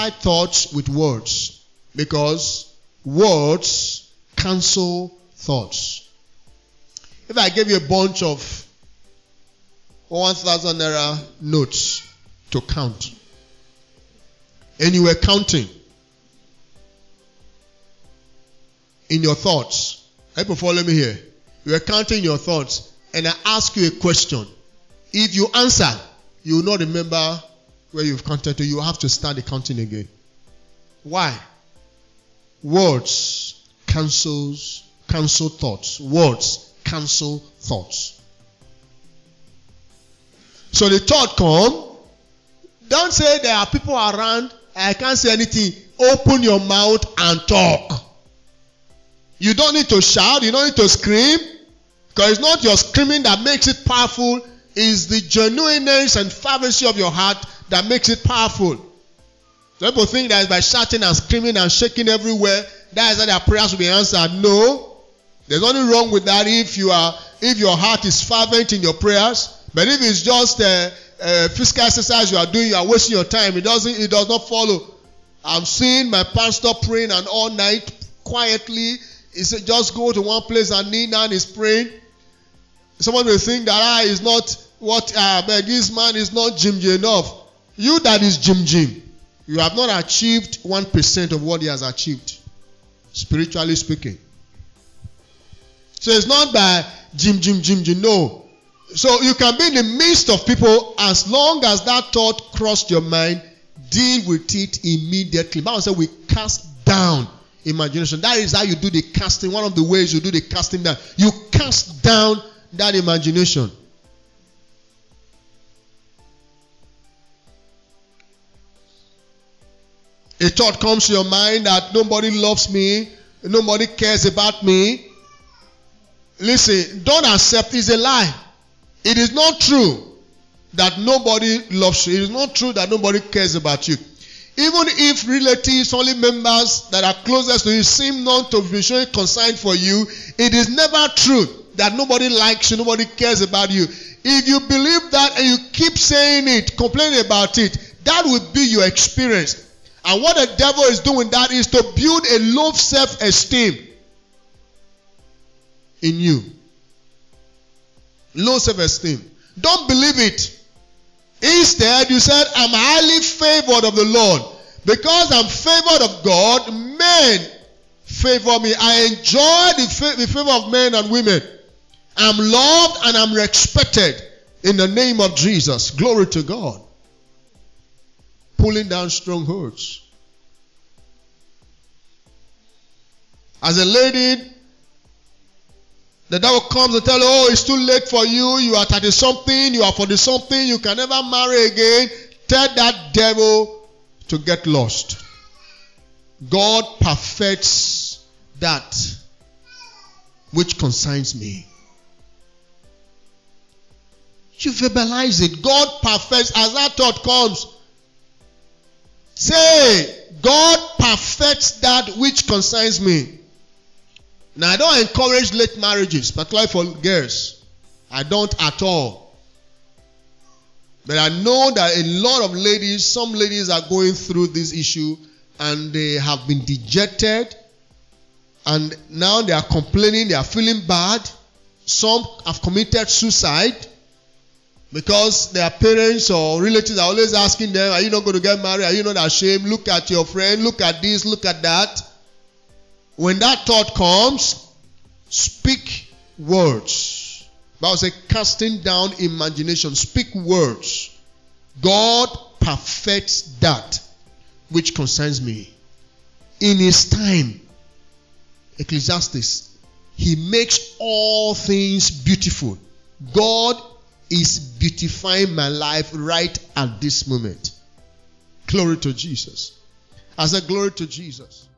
multiply thoughts with words, because words cancel thoughts. If I gave you a bunch of 1,000 naira notes to count, and you were counting in your thoughts, people follow me here. You were counting your thoughts, and I ask you a question. If you answer, you will not remember where you've counted to. You have to start the counting again. Why? Words cancel thoughts. Words cancel thoughts. So the thought come. Don't say there are people around, I can't say anything. Open your mouth and talk. You don't need to shout. You don't need to scream. Because it's not your screaming that makes it powerful. It's the genuineness and fervency of your heart that makes it powerful. So people think that by shouting and screaming and shaking everywhere, that is how their prayers will be answered. No. There's nothing wrong with that if your heart is fervent in your prayers. But if it's just a physical exercise you are doing, you are wasting your time. It does not follow. I'm seeing my pastor praying and all night quietly. He said, just go to one place and kneel down and is praying. Someone will think that is not this man is not Jim enough. You that is Jim. You have not achieved 1% of what he has achieved, spiritually speaking. So it's not by Jim. No. So you can be in the midst of people as long as that thought crossed your mind, deal with it immediately. Bible says we cast down imagination. That is how you do the casting. One of the ways you do the casting down. You cast down that imagination. A thought comes to your mind that nobody loves me, nobody cares about me. Listen, don't accept. It's a lie. It is not true that nobody loves you. It is not true that nobody cares about you. Even if relatives, only members that are closest to you seem not to be showing concern for you, it is never true that nobody likes you, nobody cares about you. If you believe that and you keep saying it, complaining about it, that would be your experience. And what the devil is doing that is to build a low self-esteem in you. Low self-esteem. Don't believe it. Instead, you said, I'm highly favored of the Lord. Because I'm favored of God, men favor me. I enjoy the favor of men and women. I'm loved and I'm respected in the name of Jesus. Glory to God. Pulling down strongholds. As a lady, the devil comes and tells you, oh, it's too late for you. You are 30-something. You are 40-something. You can never marry again. Tell that devil to get lost. God perfects that which concerns me. You verbalize it. God perfects. As that thought comes, say, God perfects that which concerns me. Now, I don't encourage late marriages, particularly for girls. I don't at all. But I know that a lot of ladies, some ladies are going through this issue and they have been dejected. And now they are complaining, they are feeling bad. Some have committed suicide because their parents or relatives are always asking them, are you not going to get married? Are you not ashamed? Look at your friend, look at this, look at that. When that thought comes, speak words. The Bible says, casting down imagination. Speak words. God perfects that which concerns me. In His time, Ecclesiastes, He makes all things beautiful. God is beautifying my life right at this moment. Glory to Jesus. I said, glory to Jesus.